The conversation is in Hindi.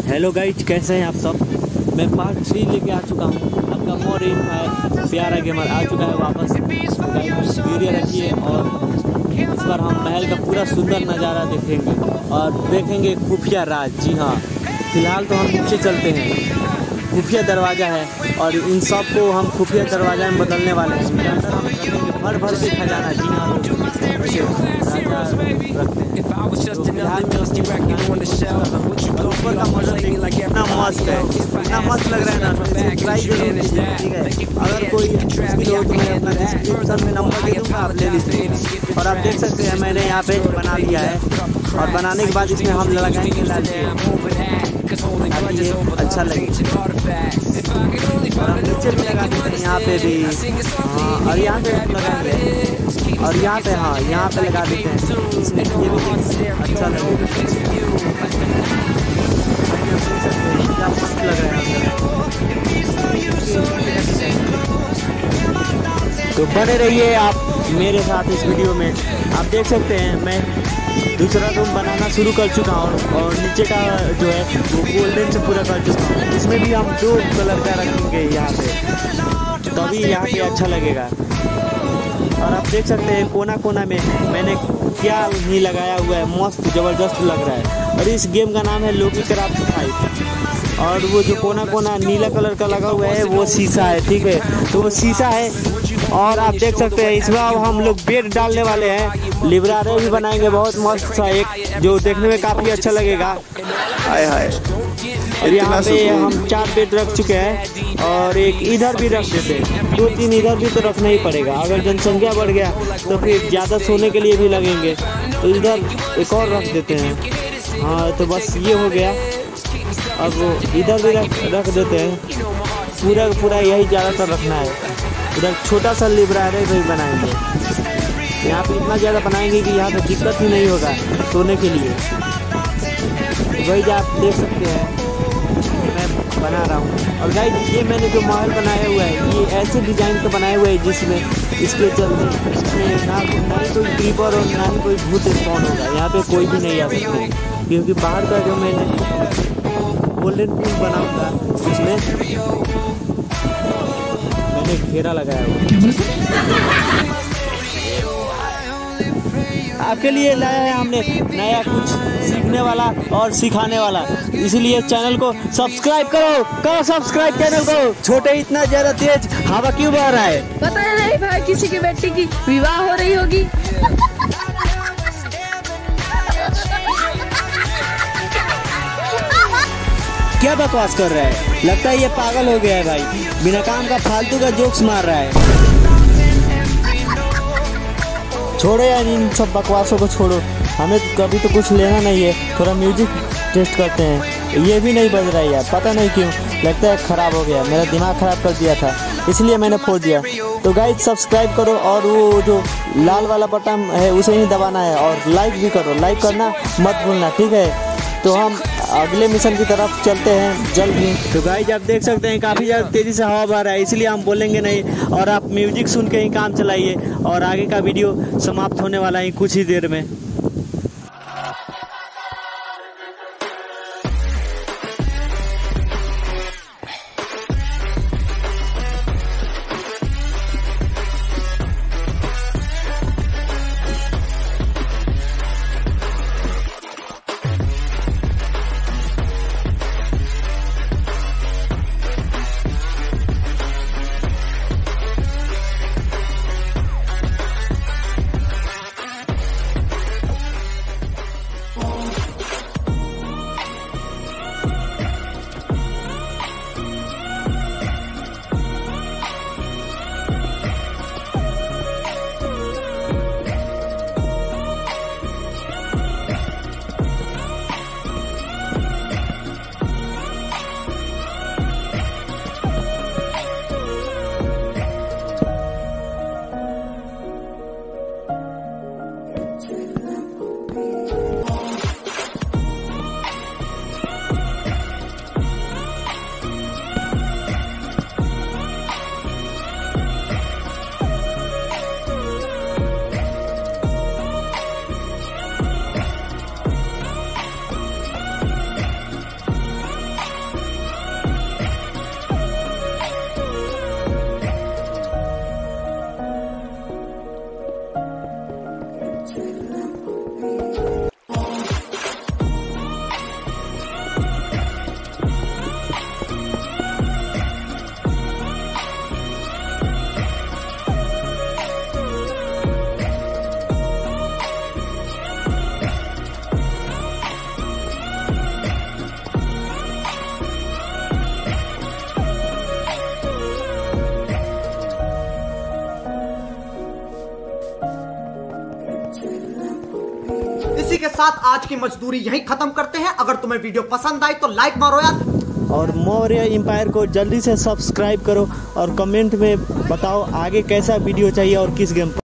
हेलो गाइज, कैसे हैं आप सब। मैं पार्ट 3 लेके आ चुका हूँ। आपका मोर इन प्यारा गेमर आ चुका है वापस। गाइज वीडियो रखिए और इस बार हम महल का पूरा सुंदर नज़ारा देखेंगे और देखेंगे खुफिया राज। जी हाँ, फिलहाल तो हम नीचे चलते हैं। खुफिया दरवाज़ा है और इन सब को हम खुफिया दरवाज़ा में बदलने वाले हैं। इसके अंदर हम रखेंगे भर भर के खजाना। जी हाँ, ऊपर का मॉडल कितना मस्त है, कितना मस्त लग रहा है ना। ट्राई जरूर कीजिए, ठीक है। अगर कोई मुश्किल हो तो मैं अपना डिस्क्रिप्शन में नंबर दे दूँगा, आप ले लीजिए। और आप देख सकते हैं मैंने यहाँ पे बना लिया है और बनाने के बाद इसमें हम लगाएंगे लालटेन ताकि ये अच्छा लगे। और हम नीचे भी लगा देते हैं, यहाँ पे भी। हाँ, और यहाँ पे लगाएंगे और यहाँ पे, हाँ यहाँ पे लगा देते हैं। इसमें ये भी अच्छा लगेगा। क्या मस्त लग रहा है। तो बने रहिए आप मेरे साथ इस वीडियो में। आप देख सकते हैं मैं दूसरा रूम बनाना शुरू कर चुका हूँ और नीचे का जो है वो गोल्डन से पूरा कर चुका हूँ। इसमें भी हम 2 कलर का रखेंगे यहाँ पे, तभी यहाँ पे अच्छा लगेगा। और आप देख सकते हैं कोना कोना में मैंने क्या नहीं लगाया हुआ है, मस्त ज़बरदस्त लग रहा है। और इस गेम का नाम है लोकी क्राफ्ट 5। और वो जो कोना कोना नीला कलर का लगा हुआ है वो शीशा है, ठीक है। तो वो शीशा है। और आप देख सकते हैं इसमें अब हम लोग बेड डालने वाले हैं। लिब्रारे भी बनाएंगे बहुत मस्त सा एक, जो देखने में काफ़ी अच्छा लगेगा। हाय हाय। और यहाँ पे हम 4 बेड रख चुके हैं और एक इधर भी रख देते हैं। 2-3 इधर भी तो रखना ही पड़ेगा। अगर जनसंख्या बढ़ गया तो फिर ज़्यादा सोने के लिए भी लगेंगे, तो इधर एक और रख देते हैं। हाँ, तो बस ये हो गया। अब इधर भी रख देते हैं। पूरा यही ज़्यादातर रखना है। इधर छोटा सा लिब्रारी भी बनाएंगे। यहाँ पे इतना ज़्यादा बनाएंगे कि यहाँ पे दिक्कत ही नहीं होगा सोने के लिए। वही जो आप देख सकते हैं मैं बना रहा हूँ। और गाइस ये मैंने जो महल बनाया हुआ है ये ऐसे डिज़ाइन का बनाया हुआ है जिसमें इसके चलते इसमें ना ही कोई क्रीपर और ना ही कोई भूत स्पॉन होगा। यहाँ पे कोई भी नहीं आ सकते, क्योंकि बाहर का जो मैंने गोल्डन पूल बनाऊंगा उसमें मैंने घेरा लगाया हुआ। आपके लिए लाया है हमने नया कुछ सीखने वाला और सिखाने वाला, इसलिए चैनल को सब्सक्राइब करो सब्सक्राइब चैनल को। छोटे इतना ज़्यादा तेज हवा क्यों बह रहा है? पता नहीं भाई, किसी की बेटी की विवाह हो रही होगी। क्या बकवास कर रहा है? लगता है ये पागल हो गया है भाई, बिना काम का फालतू का जोक्स मार रहा है। छोड़ो यार इन सब बकवासों को, छोड़ो। हमें कभी तो कुछ लेना नहीं है। थोड़ा म्यूजिक टेस्ट करते हैं। ये भी नहीं बज रहा है यार, पता नहीं क्यों। लगता है ख़राब हो गया, मेरा दिमाग ख़राब कर दिया था, इसलिए मैंने फोड़ दिया। तो गाइस सब्सक्राइब करो और वो जो लाल वाला बटन है उसे ही दबाना है। और लाइक भी करो, लाइक करना मत भूलना, ठीक है। तो हम अगले मिशन की तरफ चलते हैं जल्द ही। तो गाइस आप देख सकते हैं काफ़ी ज़्यादा तेज़ी से हवा बह रहा है, इसलिए हम बोलेंगे नहीं और आप म्यूजिक सुन के ही काम चलाइए। और आगे का वीडियो समाप्त होने वाला है कुछ ही देर में। के साथ आज की मजदूरी यहीं खत्म करते हैं। अगर तुम्हें वीडियो पसंद आई तो लाइक मारो यार, और मौर्य एम्पायर को जल्दी से सब्सक्राइब करो और कमेंट में बताओ आगे कैसा वीडियो चाहिए और किस गेम पर।